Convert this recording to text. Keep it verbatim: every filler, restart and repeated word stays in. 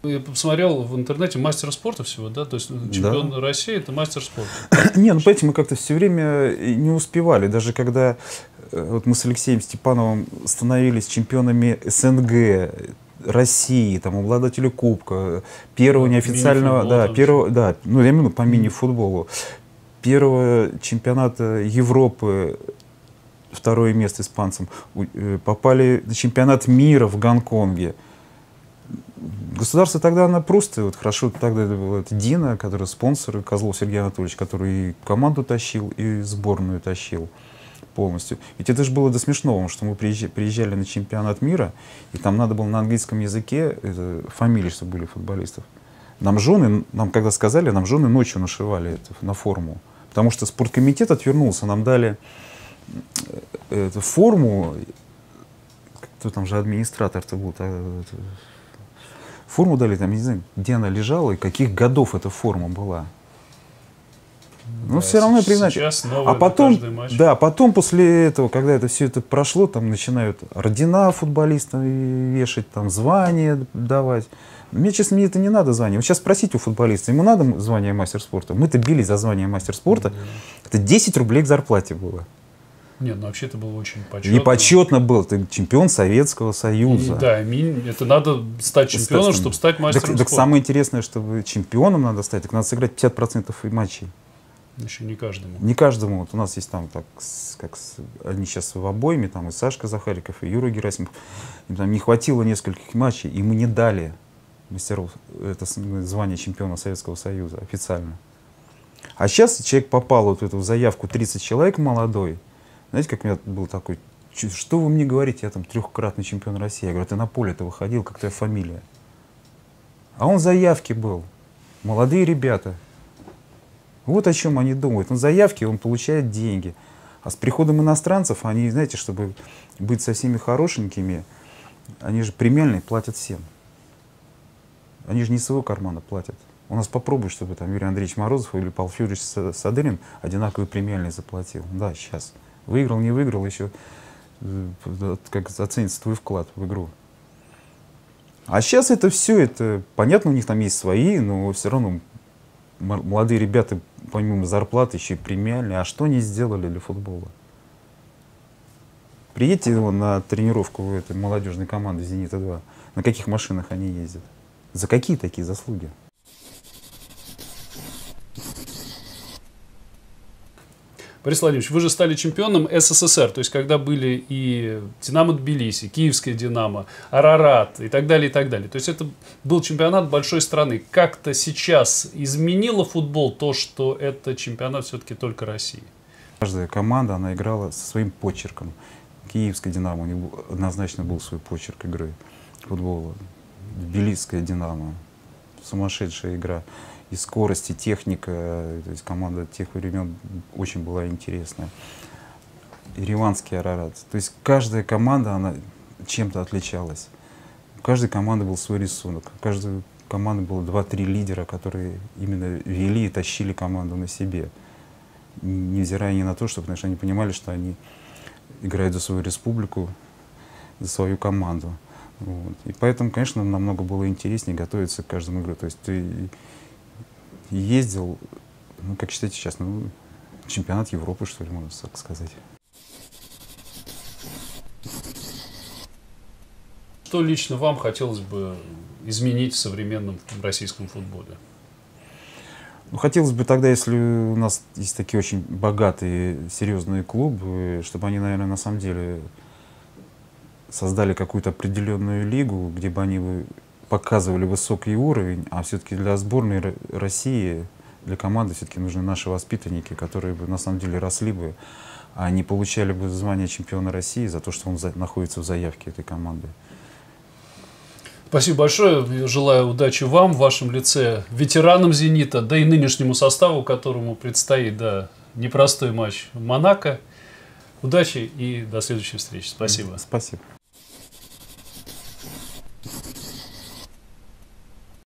Я посмотрел в интернете мастер спорта всего, да? То есть чемпион да. России – это мастер спорта. Не, ну понимаете, мы как-то все время не успевали. Даже когда вот мы с Алексеем Степановым становились чемпионами СНГ, России, там, обладателю кубка, первого неофициального, да, первого, да, ну, я именно по мини-футболу, первого чемпионата Европы, второе место испанцам, попали на чемпионат мира в Гонконге. Государство тогда, оно просто, вот хорошо, тогда это был это Дина, который спонсор, Козлов Сергей Анатольевич, который и команду тащил, и сборную тащил полностью. Ведь это же было до смешного, что мы приезжали, приезжали на чемпионат мира, и там надо было на английском языке, это, фамилии, чтобы были футболистов. Нам жены, нам когда сказали, нам жены ночью нашивали это на форму. Потому что спорткомитет отвернулся, нам дали эту форму, кто там же администратор-то был, форму дали, там, не знаю, где она лежала и каких годов эта форма была. Но да, все равно признать. А потом, да, потом после этого, когда это все это прошло, там начинают ордена футболистам вешать, там звания давать. Мне, честно, мне это не надо звание. Вот сейчас спросите у футболиста, ему надо звание мастер спорта? Мы-то бились за звание мастер спорта. Mm-hmm. Это десять рублей к зарплате было. Нет, ну вообще это было очень почетно. И почетно был. Ты чемпион Советского Союза. И, да, это надо стать чемпионом, чтобы стать мастером так, спорта. Так самое интересное, чтобы чемпионом надо стать, так надо сыграть пятьдесят процентов матчей. Еще не каждому. Не каждому. Вот у нас есть там, так, как они сейчас в обойме, там и Сашка Захариков, и Юра Герасимов. Им там не хватило нескольких матчей, и мы не дали мастеров это звание чемпиона Советского Союза официально. А сейчас человек попал вот в эту заявку, тридцать человек молодой. Знаете, как у меня был такой, что вы мне говорите, я там трехкратный чемпион России. Я говорю, ты на поле-то выходил, как твоя фамилия. А он в заявке был. Молодые ребята. Вот о чем они думают. Он в заявке, он получает деньги. А с приходом иностранцев, они, знаете, чтобы быть со всеми хорошенькими, они же премиальные платят всем. Они же не из своего кармана платят. У нас попробуй, чтобы там Юрий Андреевич Морозов или Павел Федорович Садырин одинаковые премиальные заплатил. Да, сейчас. Выиграл, не выиграл, еще как оценится твой вклад в игру. А сейчас это все, это понятно, у них там есть свои, но все равно молодые ребята, помимо зарплаты, еще и премиальные. А что они сделали для футбола? Приедьте вон, на тренировку в этой молодежной команды «Зенита два». На каких машинах они ездят? За какие такие заслуги? Борис Владимирович, вы же стали чемпионом СССР, то есть когда были и Динамо Тбилиси, Киевская Динамо, Арарат и так далее, и так далее. То есть это был чемпионат большой страны. Как-то сейчас изменило футбол то, что это чемпионат все-таки только России? Каждая команда, она играла со своим почерком. Киевская Динамо, у них однозначно был свой почерк игры футбола. Тбилисская Динамо, сумасшедшая игра. И скорость, и техника, то есть команда тех времен очень была интересная. И Ереванский Арарат. То есть каждая команда, она чем-то отличалась. У каждой команды был свой рисунок. У каждой команды было два-три лидера, которые именно вели и тащили команду на себе. Невзирая ни на то, что, конечно, они понимали, что они играют за свою республику, за свою команду. Вот. И поэтому, конечно, намного было интереснее готовиться к каждому игру. То есть ты ездил, ну, как считаете сейчас, ну, чемпионат Европы, что ли, можно так сказать. Что лично вам хотелось бы изменить в современном российском футболе? Ну, хотелось бы тогда, если у нас есть такие очень богатые, серьезные клубы, чтобы они, наверное, на самом деле создали какую-то определенную лигу, где бы они показывали высокий уровень, а все-таки для сборной России, для команды все-таки нужны наши воспитанники, которые бы на самом деле росли бы, а не получали бы звание чемпиона России за то, что он находится в заявке этой команды. Спасибо большое. Я желаю удачи вам, в вашем лице, ветеранам «Зенита», да и нынешнему составу, которому предстоит да, непростой матч Монако. Удачи и до следующей встречи. Спасибо. Спасибо.